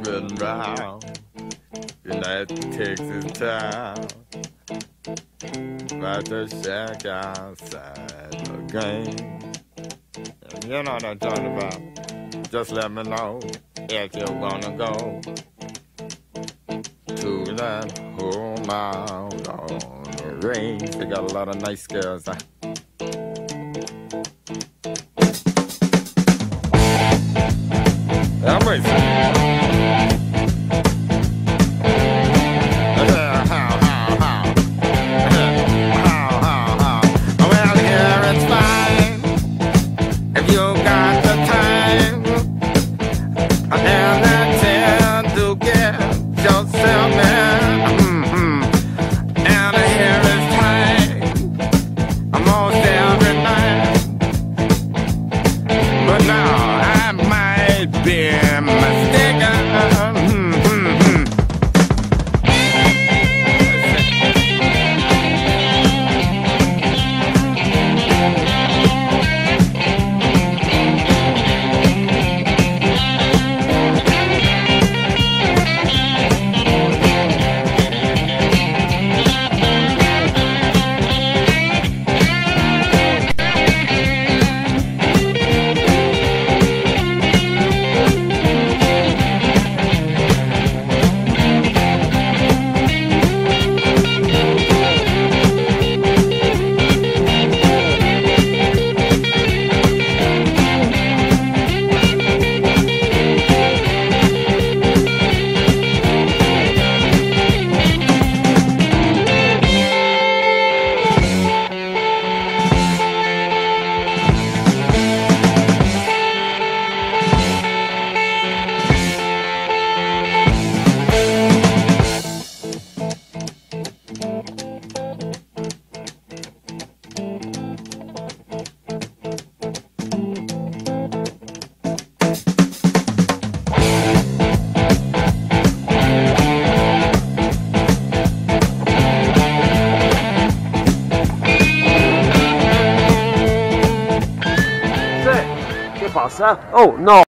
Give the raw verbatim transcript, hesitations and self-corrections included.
ridden round United Texas town, about to shack outside the game. And you know what I'm talking about. Just let me know if you wanna go to that home out on the range. They got a lot of nice girls. Huh? I'm racing. Che passa? Oh no!